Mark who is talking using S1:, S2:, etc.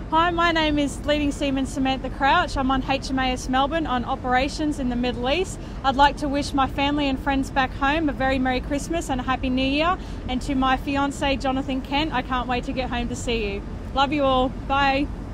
S1: Hi, my name is Leading Seaman Samantha Crouch. I'm on HMAS Melbourne on operations in the Middle East. I'd like to wish my family and friends back home a very Merry Christmas and a Happy New Year. And to my fiance, Jonathan Kent, I can't wait to get home to see you. Love you all. Bye.